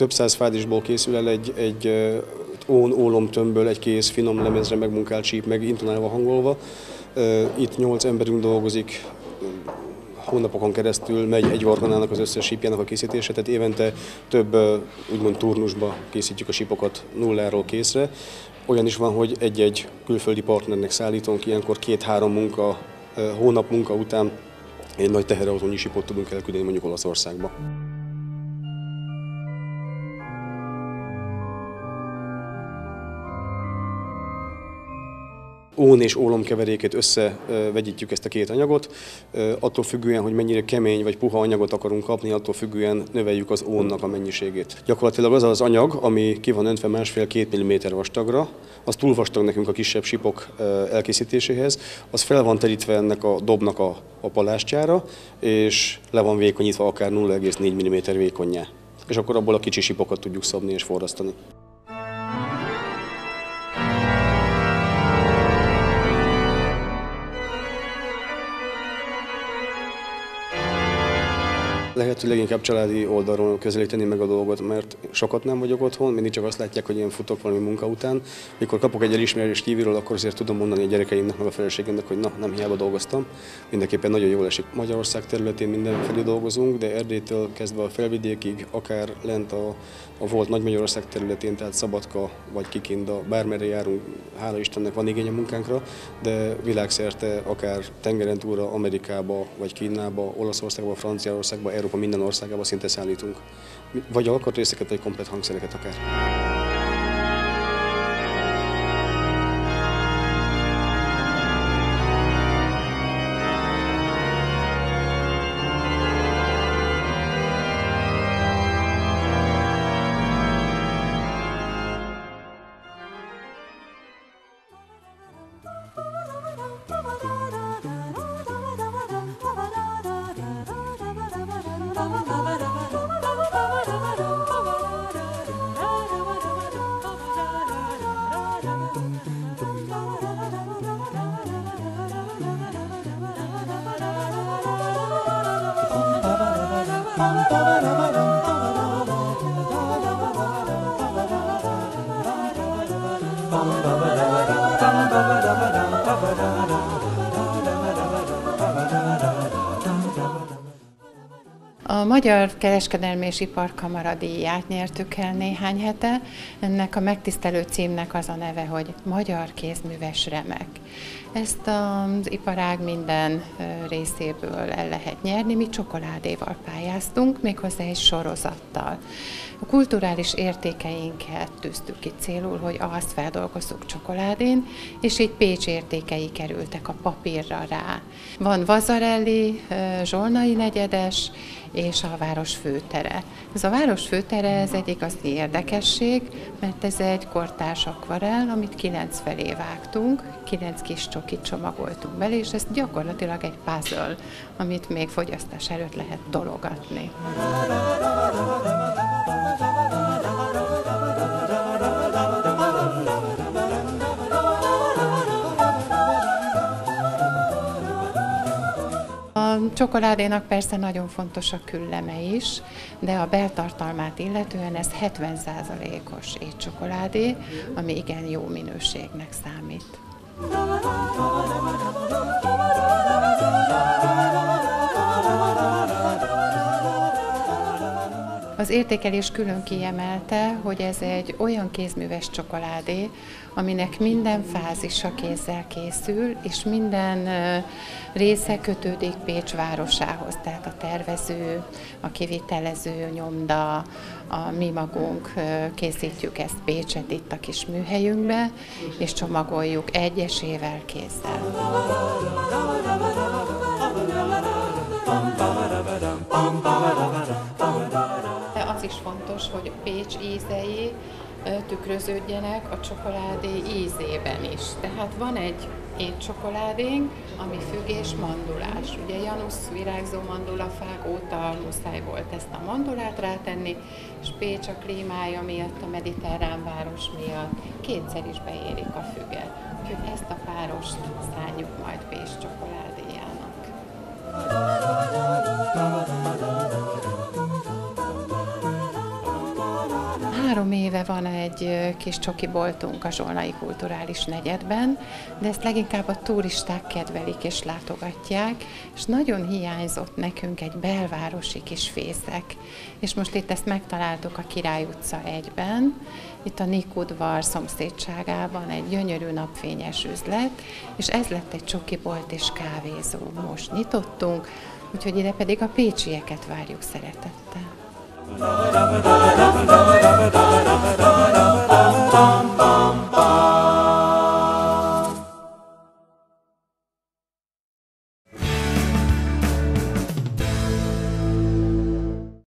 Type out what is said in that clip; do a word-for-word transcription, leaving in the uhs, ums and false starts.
több száz fázisból készül el egy, egy ón-ólomtömbből egy kész, finom lemezre megmunkált síp, meg intonálva, hangolva. Itt nyolc emberünk dolgozik, hónapokon keresztül megy egy orgonának az összes sípjának a készítése, tehát évente több úgymond turnusba készítjük a sípokat nulláról készre. Olyan is van, hogy egy-egy külföldi partnernek szállítunk, ilyenkor két-három munka, hónap munka után egy nagy teherautónyi sípot tudunk elküldeni mondjuk Olaszországba. Ón és ólom keverékét összevegyítjük ezt a két anyagot, attól függően, hogy mennyire kemény vagy puha anyagot akarunk kapni, attól függően növeljük az ónnak a mennyiségét. Gyakorlatilag az az anyag, ami ki van öntve másfél-két milliméter vastagra, az túl vastag nekünk a kisebb sípok elkészítéséhez, az fel van terítve ennek a dobnak a, a palástjára, és le van vékonyítva akár nulla egész négy milliméter vékonnyá. És akkor abból a kicsi sípokat tudjuk szabni és forrasztani. Lehető leginkább családi oldalról közelíteni meg a dolgot, mert sokat nem vagyok otthon, mindig csak azt látják, hogy én futok valami munka után. Mikor kapok egy elismerést kívülről, akkor azért tudom mondani a gyerekeimnek, meg a feleségemnek, hogy na, nem hiába dolgoztam. Mindenképpen nagyon jól esik. Magyarország területén mindenfelé dolgozunk, de Erdélytől kezdve a Felvidékig, akár lent a, a volt Nagy-Magyarország területén, tehát Szabadka vagy Kikinda, bármerre járunk, hála Istennek van igény a munkánkra, de világszerte akár tengeren túlra, Amerikába, vagy Kínába, Olaszországba, Franciaországba, Európa minden országába szinte szállítunk. Vagy alkatrészeket, vagy komplett hangszereket akár. A Magyar Kereskedelmi és Iparkamara díját nyertük el néhány hete. Ennek a megtisztelő címnek az a neve, hogy Magyar Kézműves Remek. Ezt az iparág minden részéből el lehet nyerni. Mi csokoládéval pályáztunk, méghozzá egy sorozattal. A kulturális értékeinket tűztük ki célul, hogy azt feldolgozzuk csokoládén, és így Pécs értékei kerültek a papírra rá. Van Vazarelli, Zsolnai negyedes, és a város főtere. Ez a város főtere ez egy igazi érdekesség, mert ez egy kortárs akvarell, amit kilenc felé vágtunk, kilenc kis csokit csomagoltunk bele, és ez gyakorlatilag egy puzzle, amit még fogyasztás előtt lehet tologatni. A csokoládénak persze nagyon fontos a külleme is, de a beltartalmát illetően ez hetven százalékos étcsokoládé, ami igen jó minőségnek számít. Az értékelés külön kiemelte, hogy ez egy olyan kézműves csokoládé, aminek minden fázisa kézzel készül, és minden része kötődik Pécs városához, tehát a tervező, a kivitelező, nyomda, a mi magunk készítjük ezt Pécset itt a kis műhelyünkbe, és csomagoljuk egyesével kézzel. Az is fontos, hogy Pécs ízei tükröződjenek a csokoládé ízében is. Tehát van egy étcsokoládénk, ami függ és mandulás. Ugye Janusz virágzó mandulafák óta muszáj volt ezt a mandulát rátenni, és Pécs a klímája miatt, a mediterrán város miatt kétszer is beérik a füget. Úgyhogy ezt a párost szánjuk majd Pécs csokoládéjának. Három éve van egy kis csokiboltunk a Zsolnai Kulturális Negyedben, de ezt leginkább a turisták kedvelik és látogatják, és nagyon hiányzott nekünk egy belvárosi kis fészek. És most itt ezt megtaláltuk a Király utca egyben, itt a Nik udvar szomszédságában egy gyönyörű napfényes üzlet, és ez lett egy csokibolt és kávézó. Most nyitottunk, úgyhogy ide pedig a pécsieket várjuk szeretettel.